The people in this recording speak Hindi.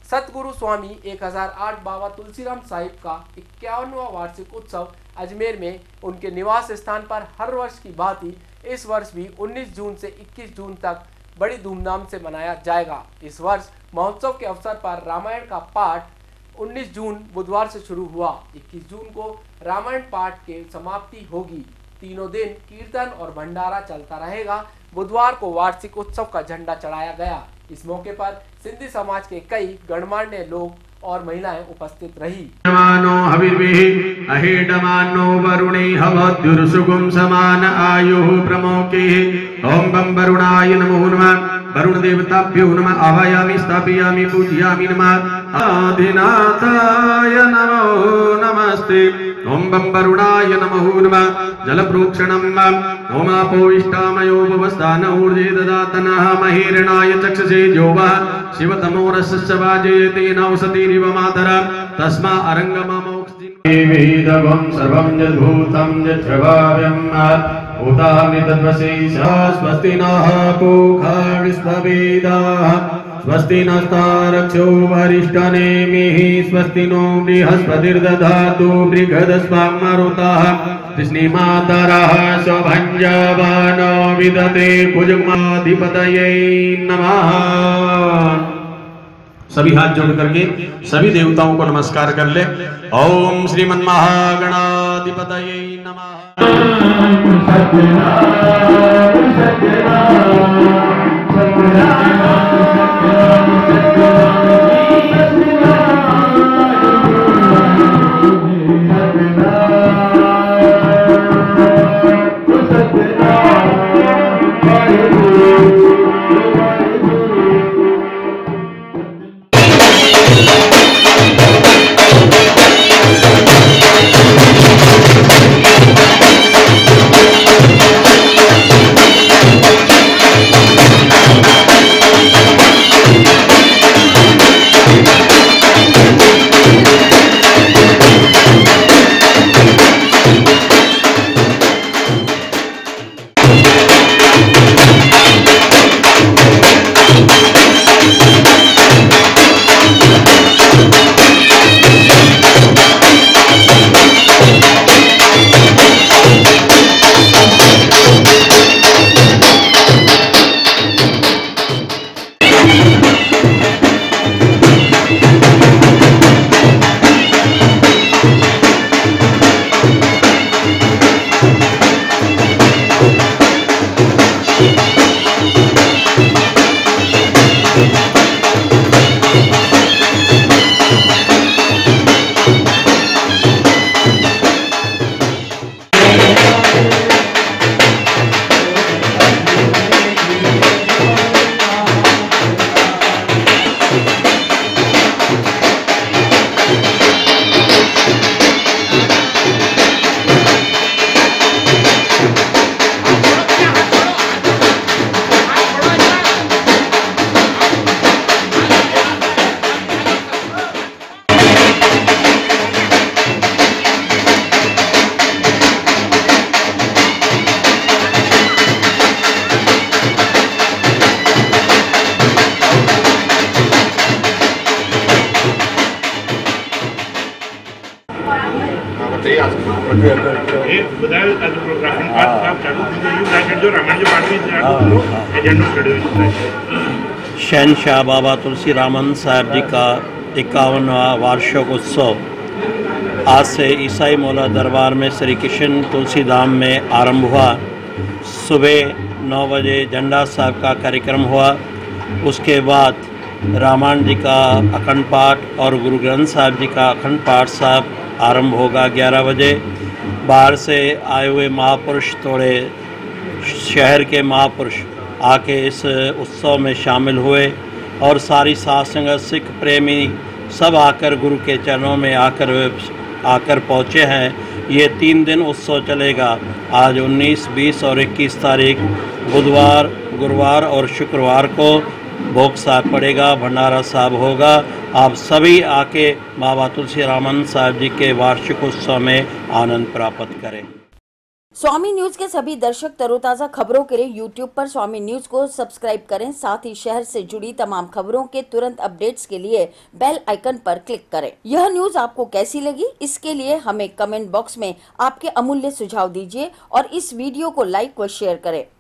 सतगुरु स्वामी 1008 बाबा तुलसीराम साहिब का 51वां वार्षिक उत्सव अजमेर में उनके निवास स्थान पर हर वर्ष की भांति इस वर्ष भी 19 जून से 21 जून तक बड़ी धूमधाम से मनाया जाएगा। इस वर्ष महोत्सव के अवसर पर रामायण का पाठ 19 जून बुधवार से शुरू हुआ। 21 जून को रामायण पाठ के समाप्ति होगी। तीनों दिन कीर्तन और भंडारा चलता रहेगा। बुधवार को वार्षिक उत्सव का झंडा चढ़ाया गया। इस मौके पर सिंधी समाज के कई गणमान्य लोग और महिलाएं उपस्थित रही। वरुणे समान आयुः प्रमोके ओम बम वरुणाय नमो नमः। वरुण देवताभ्यो नमः। आवायामि स्थापयामि पूजयामि नमः। आदिनाथाय नमो नमस्ते। ओम बम वरुणाय नमो नमः। जलप्रोक्षणम् ओमापोष्टामयो भवस्थान ऊर्जे ददातनः महीरणाय चक्षसे जोवः शिवतमो रसस्य वाजयते नौसतिरिव मातरः तस्मा अरंगममोक्षिवेदवं सर्वं यद्भूतं यच्छ्रवाव्यं भूतानि तद्वशेषः स्वस्ति नः पूषा विश्ववेदाः स्वस्ति नस्तारक्षो वरिष्ठनेमिः स्वस्ति नो बृहस्पतिर्दधातु बृहदस्वां मरुतः कृष्णीमातरः सौभञ्जवानो विदते भुजगमाधिपतये नमः। सभी हाथ जोड़ करके सभी देवताओं को नमस्कार कर ले। ओम श्रीमन्महागणाधिपतये नमः। शहनशाह बाबा तुलसीरामन साहब जी का 51वां वार्षिक उत्सव आज से ईसाई मौला दरबार में श्री कृष्ण तुलसी धाम में आरंभ हुआ। सुबह 9 बजे झंडा साहब का कार्यक्रम हुआ। उसके बाद रामायण जी का अखंड पाठ और गुरु ग्रंथ साहब जी का अखंड पाठ साहब आरंभ होगा 11 बजे। बाहर से आए हुए महापुरुष, थोड़े शहर के महापुरुष आके इस उत्सव में शामिल हुए और सारी साध संगत सिख प्रेमी सब आकर गुरु के चरणों में आकर पहुँचे हैं। ये 3 दिन उत्सव चलेगा। आज 19, 20 और 21 तारीख बुधवार, गुरुवार और शुक्रवार को भोग साहब पड़ेगा, भंडारा साहब होगा। आप सभी आके बाबा तुलसीरामन साहब जी के वार्षिक उत्सव में आनंद प्राप्त करें। स्वामी न्यूज के सभी दर्शक तरोताजा खबरों के लिए यूट्यूब पर स्वामी न्यूज को सब्सक्राइब करें। साथ ही शहर से जुड़ी तमाम खबरों के तुरंत अपडेट्स के लिए बेल आइकन पर क्लिक करें। यह न्यूज आपको कैसी लगी, इसके लिए हमें कमेंट बॉक्स में आपके अमूल्य सुझाव दीजिए और इस वीडियो को लाइक व शेयर करें।